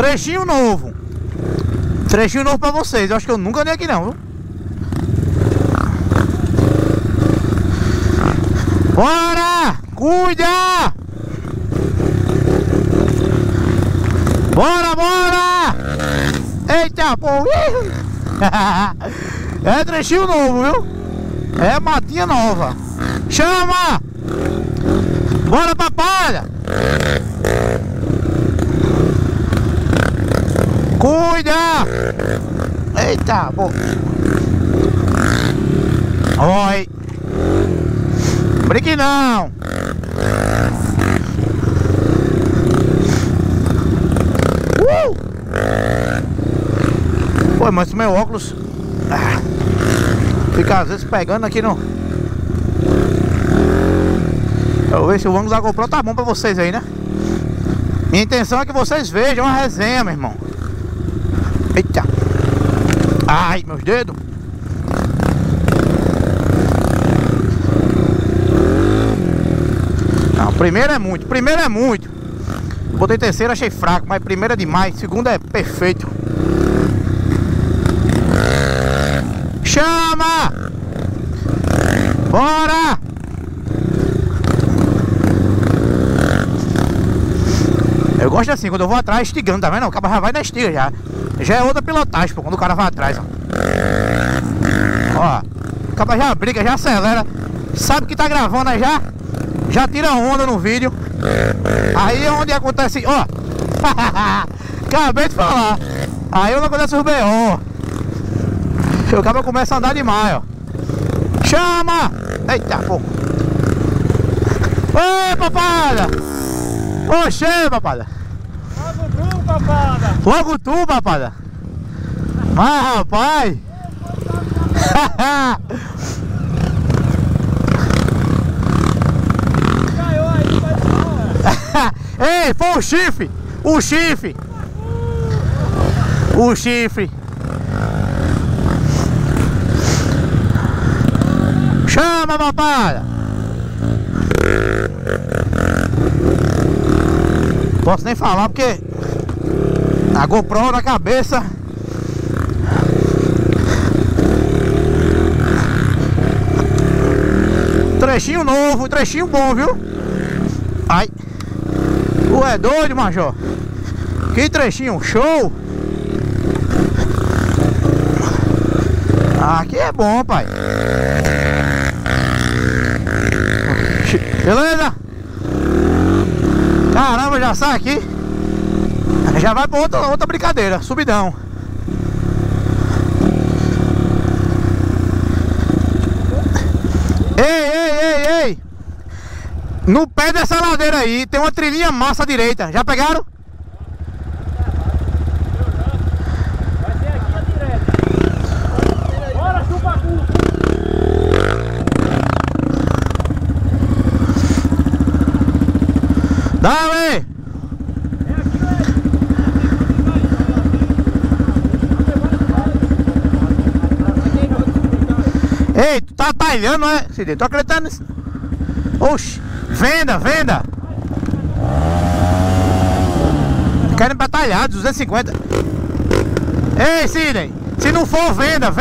Trechinho novo. Trechinho novo pra vocês. Eu acho que eu nunca andei aqui não, viu? Bora! Cuida! Bora, bora! Eita, pô! É trechinho novo, viu? É matinha nova. Chama! Bora, papalha! Cuida! Eita, pô! Oi! Brinque não! Pô, mas meu óculos fica às vezes pegando aqui no... Eu vou ver se o ângulo da GoPro tá bom pra vocês aí, né? Minha intenção é que vocês vejam a resenha, meu irmão. Eita! Ai, meus dedos! Não, primeiro é muito, primeiro é muito. Botei terceiro, achei fraco, mas primeiro é demais, segundo é perfeito. Chama! Bora! Eu gosto assim, quando eu vou atrás, estigando, tá vendo? O cara já vai na estiga já. Já é outra pilotagem, pô, quando o cara vai atrás, ó. Ó, o cara já briga, já acelera. Sabe que tá gravando aí já? Já tira onda no vídeo. Aí é onde acontece, ó. Acabei de falar. Aí é onde acontece os B.O. O cara começa a andar demais, ó. Chama! Eita, pô. Ô, papada! Oxê, papada! Logo tu, papada! Logo tu, papada! Mas, rapaz! Caiu aí, pessoal! Ei, foi o chifre! O chifre! O chifre! Chama, papada! Posso nem falar porque a GoPro na cabeça. Trechinho novo, trechinho bom, viu? Ai, tu é doido, Major? Que trechinho, show! Aqui é bom, pai. Beleza? Caramba, já sai aqui. Já vai pra outra brincadeira, subidão. Ei! No pé dessa ladeira aí tem uma trilhinha massa à direita. Já pegaram? Vai ser aqui a direita. Bora, chupacu! Dá, véi! Ei, tu tá talhando, não é? Cid, tô acreditando nisso. Oxi, venda! Querem batalhar, 250. Ei, Sidney, se não for, venda!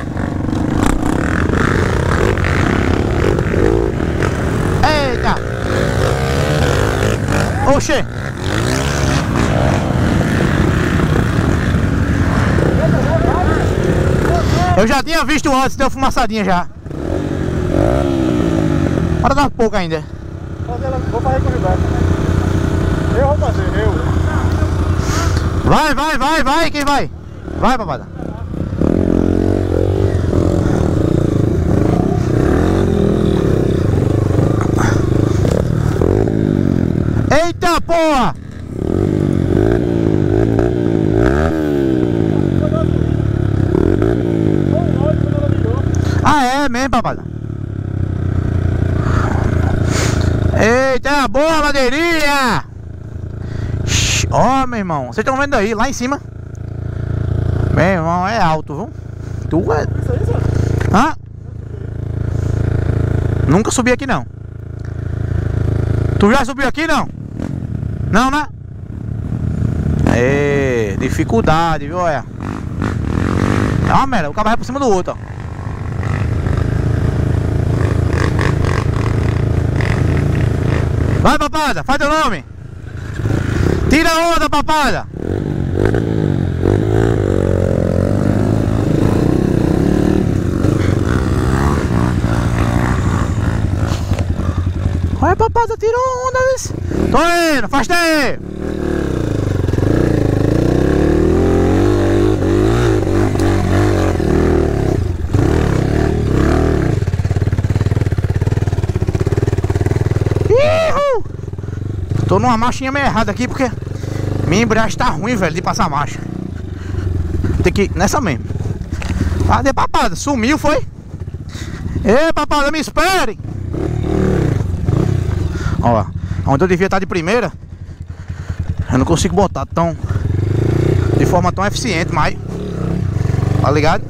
Eita! Oxê! Eu já tinha visto antes, deu fumaçadinha já. Bora dar um pouco ainda. Vou fazer com o Gilberto. Eu vou fazer, Vai, quem vai? Vai, papada. Eita, porra! Ah, é mesmo, papada. Eita, boa ladeirinha! Ó, meu irmão, vocês estão vendo aí, lá em cima? Meu irmão, é alto, viu? Tu é... Hã? Nunca subi aqui, não. Tu já subiu aqui, não? Não, né? dificuldade, viu? Olha. É uma merda, o cabo vai por cima do outro, ó. Vai, papada, faz teu nome. Tira a onda, papada. Vai, papada, tira a onda, vice. Tô indo, afasta aí. Tô numa marchinha meio errada aqui porque minha embreagem tá ruim, velho, de passar marcha. Tem que ir nessa mesmo. Cadê, papada? Sumiu, foi? Ei, papada, me espere. Ó, onde eu devia estar de primeira, eu não consigo botar de forma tão eficiente, mas tá ligado?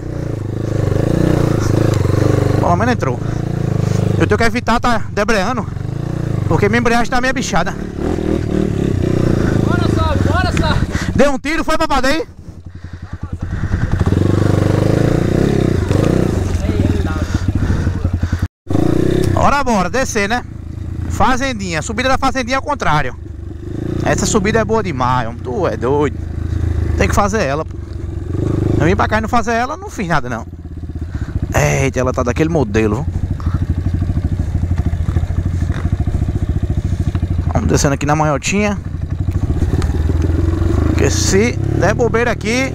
Pelo menos entrou. Eu tenho que evitar tá debreando, porque minha embreagem tá meio bichada. Bora, só. Deu um tiro, foi, papada aí? Bora, descer, né? Fazendinha, subida da fazendinha ao contrário. Essa subida é boa demais, homem. Tu é doido. Tem que fazer ela, pô. Eu vim pra cá e não fazer ela, não fiz nada não. Eita, ela tá daquele modelo, viu? Vamos descendo aqui na manhotinha. Porque se der bobeira aqui,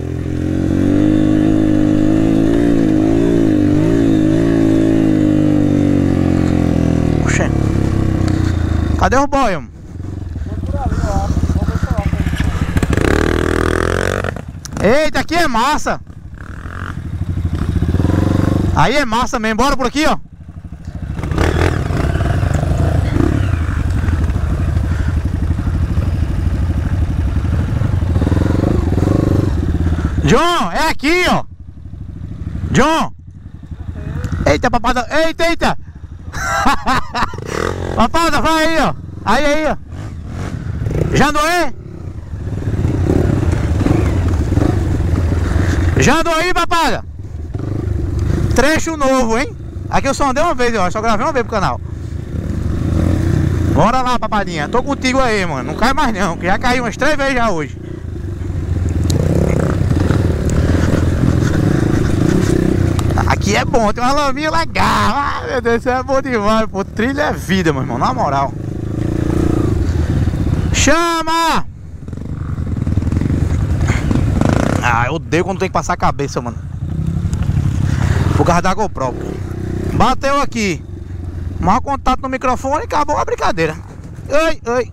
oxê. Cadê o boy, homem? Eita, aqui é massa. Aí é massa mesmo, bora por aqui, ó. John, é aqui, ó. John. Eita, papada. Eita. Papada, vai aí, ó. Aí, ó. Já andou aí? Já andou aí, papada? Trecho novo, hein? Aqui eu só andei uma vez, ó. Só gravei uma vez pro canal. Bora lá, papadinha. Tô contigo aí, mano. Não cai mais não, que já caiu umas 3 vezes já hoje. Aqui é bom, tem uma laminha legal. Ai, meu Deus, isso é bom demais, pô. Trilha é vida, meu irmão, na moral. Chama! Ah, eu odeio quando tem que passar a cabeça, mano. Por causa da GoPro. Bateu aqui. Mal contato no microfone e acabou a brincadeira. Oi.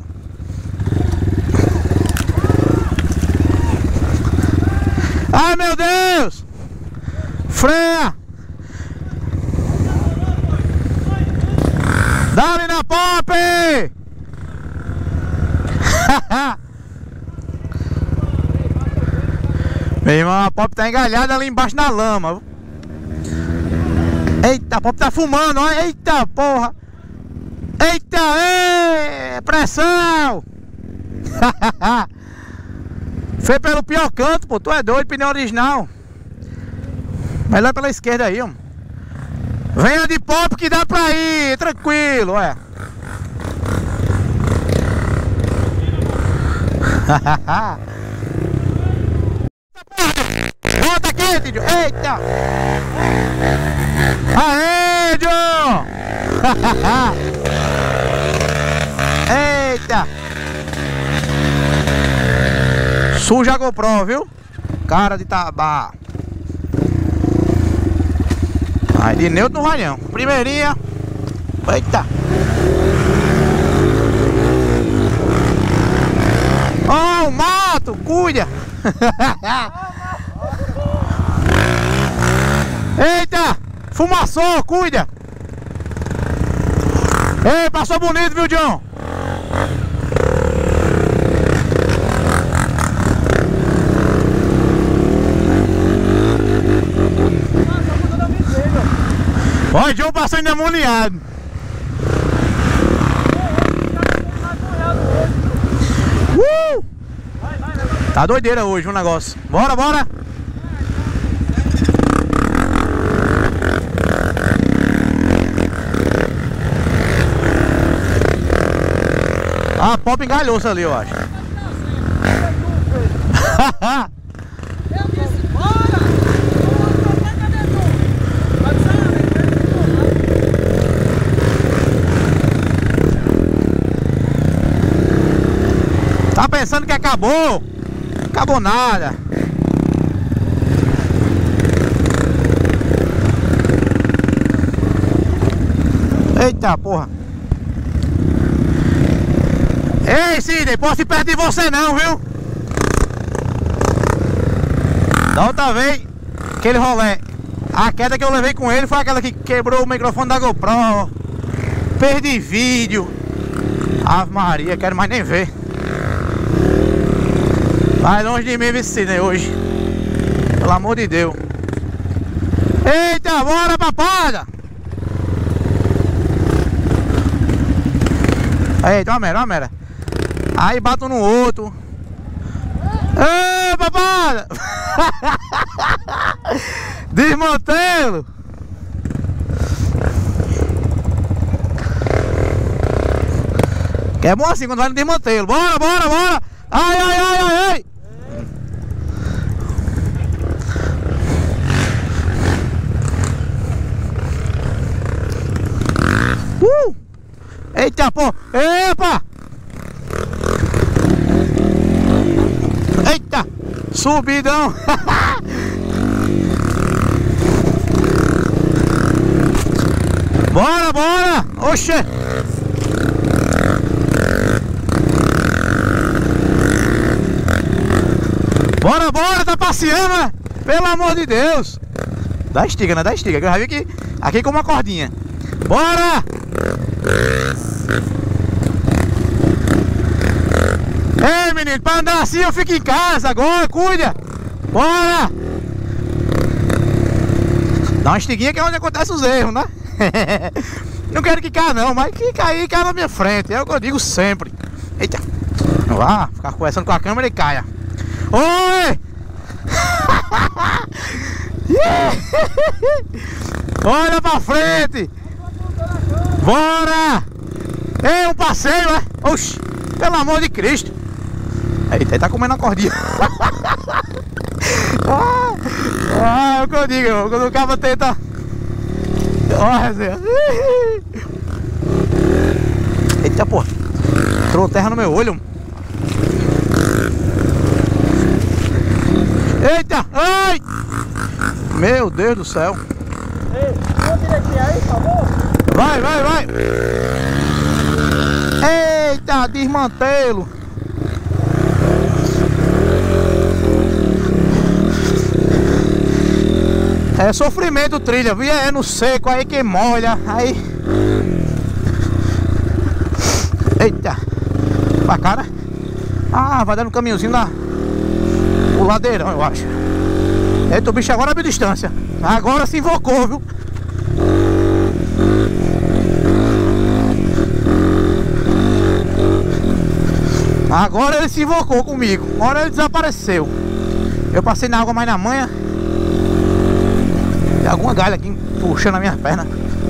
Ai, meu Deus! Freia! Dá-lhe na pop! Meu irmão, a pop tá engalhada ali embaixo na lama. Eita, a pop tá fumando, ó. Eita, porra! Eita, pressão! Foi pelo pior canto, pô. Tu é doido, pneu original. Melhor pela esquerda aí, ó. Venha de pop que dá pra ir, tranquilo, ué. Volta aqui, Tídio. Eita! Aê, John! Eita! Suja a GoPro, viu? Cara de tabá. Aí de neutro não vai não. Primeirinha. Eita. Ó, o mato, cuida. Eita, fumaçou, cuida. Ei, passou bonito, viu, John? Olha, John passou endemoniado. Tá doideira hoje o negócio. Bora, bora! Ah, Pop engalhou-se ali, eu acho. Eu disse, bora! Tá pensando que acabou? Acabou nada. Eita porra. Ei, Sidney, posso ir perto de você não, viu? Da outra vez, aquele rolê, a queda que eu levei com ele foi aquela que quebrou o microfone da GoPro. Perdi vídeo. Ave Maria, quero mais nem ver. Vai longe de mim, Sidney, hoje. Pelo amor de Deus. Eita, bora, papada! Eita, uma mera. Aí bato no outro. Ei, papada! Desmantelo! Que é bom assim quando vai no desmantelo. Bora, bora, bora! Ai, ai, ai, ai, ai! Eita, pô! Epa! Eita! Subidão! Bora, bora! Oxê! Bora, bora! Tá passeando, né? Pelo amor de Deus! Dá estiga, né? Dá estiga, que eu já vi que aqui com uma cordinha. Bora! Ei, menino, pra andar assim eu fico em casa agora, cuida! Bora! Dá uma estiguinha que é onde acontecem os erros, né? Não quero que caia não, mas que cair, cai na minha frente. É o que eu digo sempre. Eita! Não vá ficar conversando com a câmera e caia. Oi! Olha pra frente! Bora! Ei, um passeio, é? Oxi! Pelo amor de Cristo! Eita, ele tá comendo a cordinha. É o que eu digo, quando o cabo tenta. Olha, Zé. Eita, pô. Entrou terra no meu olho. Eita! Ai! Meu Deus do céu. Ei, vou direitinho aí, por favor. Vai, vai, vai! Eita, desmantelo! É sofrimento trilha, viu? É no seco, aí que molha, aí... Eita! Pra cá, né? Ah, vai dando um caminhozinho lá. O ladeirão, eu acho. Eita, o bicho agora abriu distância. Agora se invocou, viu? Agora ele se invocou comigo. Agora ele desapareceu. Eu passei na água mais na manha. Tem alguma galha aqui puxando a minha perna.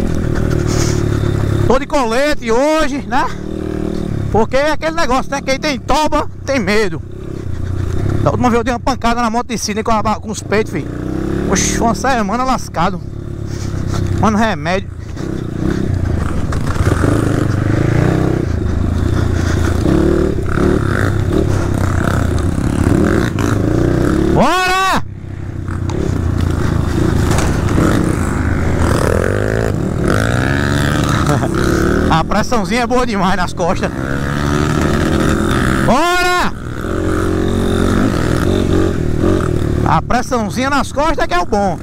Tô de colete hoje, né? Porque é aquele negócio, né? Quem tem toba, tem medo. Da última vez eu dei uma pancada na moto de Sidney com os peitos, filho. Oxi, uma semana lascado. Mano, remédio. Bora! A pressãozinha é boa demais nas costas. Bora! A pressãozinha nas costas que é o bom.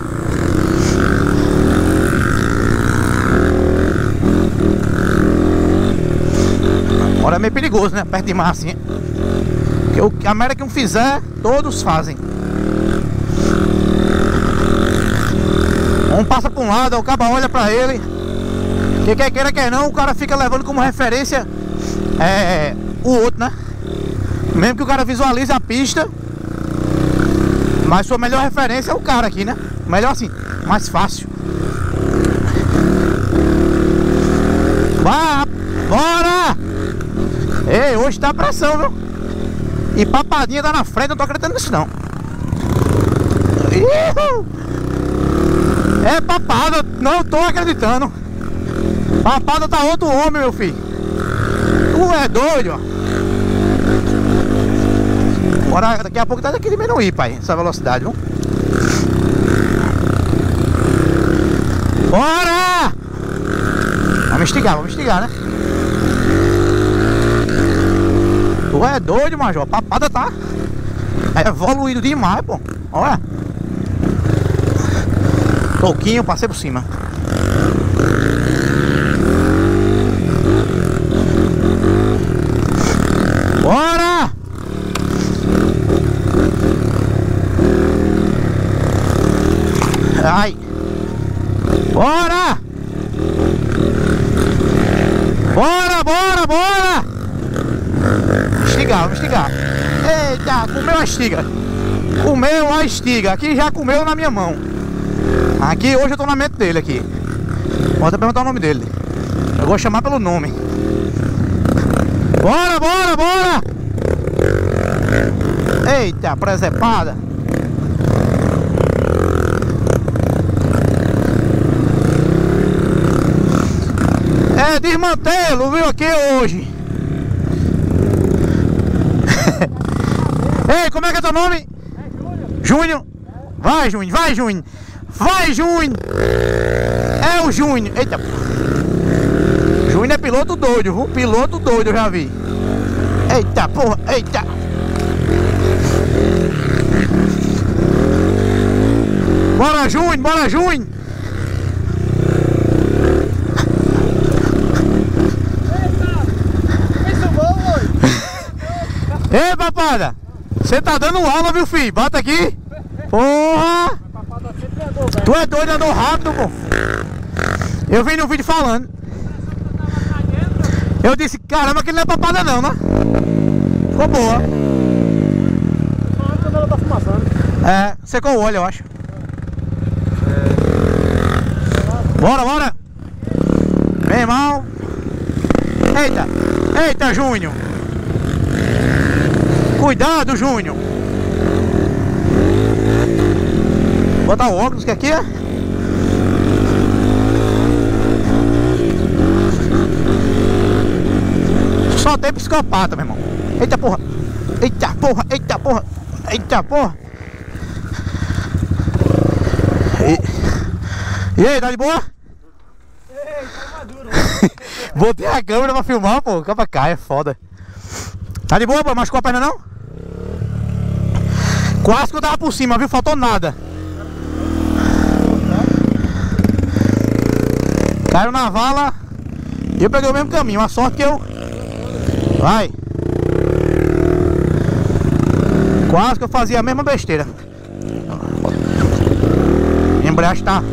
Agora é meio perigoso, né? Perto demais assim. Porque o que a merda que um fizer, todos fazem. Um passa para um lado, o cabo olha pra ele. Que quer queira, quer não, o cara fica levando como referência o outro, né? Mesmo que o cara visualize a pista, mas sua melhor referência é o cara aqui, né? Melhor assim, mais fácil. Vá, bora! Ei, hoje tá pressão, viu? E papadinha tá na frente, não tô acreditando nisso não. É papada, não tô acreditando. Papada tá outro homem, meu filho. Tu é doido, ó. Bora, daqui a pouco tá daqui diminuir, pai, essa velocidade, viu? Bora! Vamos instigar, né? Tu é doido, Major. Papada tá evoluído demais, pô. Olha. Toquinho, passei por cima. Bora! Ai! Bora! Bora! Vamos estigar. Eita, comeu a estiga. Comeu a estiga. Aqui já comeu na minha mão. Aqui hoje eu tô na mente dele aqui. Pode perguntar o nome dele. Eu vou chamar pelo nome. Bora! Eita, presepada. É desmantelo, viu, aqui hoje. Ei, como é que é teu nome? É Júnior. Vai, Júnior. É o Júnior. Eita. Júnior é piloto doido, viu? Piloto doido, eu já vi. Eita, porra, eita. Bora, Júnior. Ei, papada, você tá dando aula, viu, filho? Bota aqui. Porra! Tu é doido, andou rápido, pô. Eu vi no vídeo falando. Eu disse, caramba, aquele não é papada não, né? Ficou boa. É, secou o óleo, eu acho. Bora. Meu irmão. Eita, Júnior. Cuidado, Júnior. Botar o óculos que aqui é. Só tem psicopata, meu irmão. Eita porra. E aí, tá de boa? Ei, tá maduro. Botei a câmera pra filmar, pô. Capa cai, é foda. Tá de boa, pô? Machucou a perna não? Quase que eu tava por cima, viu? Faltou nada. Caiu na vala e eu peguei o mesmo caminho. A sorte que eu... Vai. Quase que eu fazia a mesma besteira. A embreagem tá...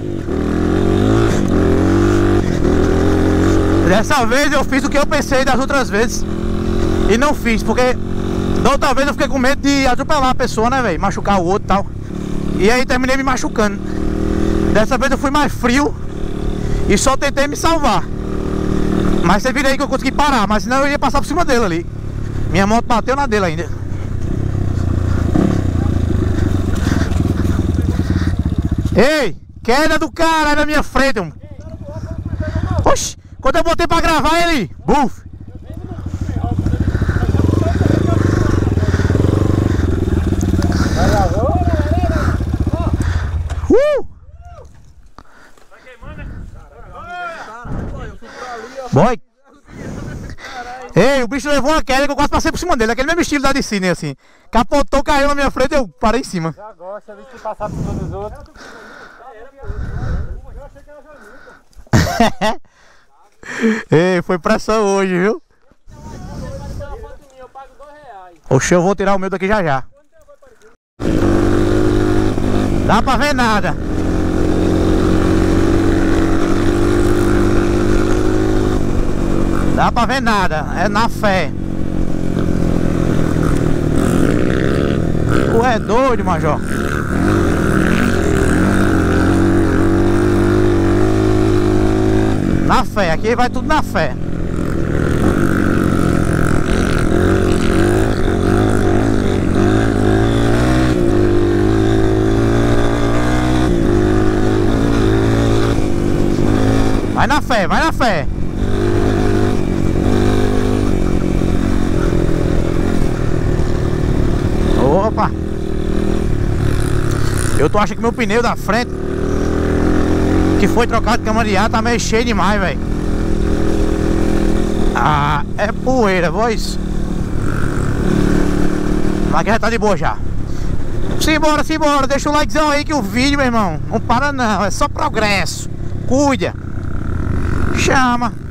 Dessa vez eu fiz o que eu pensei das outras vezes e não fiz, porque da outra vez eu fiquei com medo de atropelar a pessoa, né, velho? Machucar o outro e tal. E aí terminei me machucando. Dessa vez eu fui mais frio e só tentei me salvar. Mas você vira aí que eu consegui parar, mas senão eu ia passar por cima dele ali. Minha moto bateu na dele ainda. Ei, queda do cara na minha frente. Oxi, quando eu botei pra gravar ele, buf. Boy. Ei, o bicho levou uma queda que eu quase passei por cima dele. Aquele mesmo estilo da Disney, assim. Capotou, caiu na minha frente e eu parei em cima. Já gosta de passar por cima dos outros. Ei, foi pressão hoje, viu? Oxe, eu vou tirar o meu daqui já. Dá pra ver nada. Dá pra ver nada, é na fé. Tu é doido, Major. Na fé, aqui vai tudo na fé. Vai na fé, vai na fé. Opa. Eu tô achando que meu pneu da frente, que foi trocado de câmara de ar, tá meio cheio demais, velho. Ah, é poeira, voz. Mas aqui já tá de boa já. Simbora, simbora. Deixa o likezão aí que o vídeo, meu irmão, não para não. É só progresso. Cuida. Chama.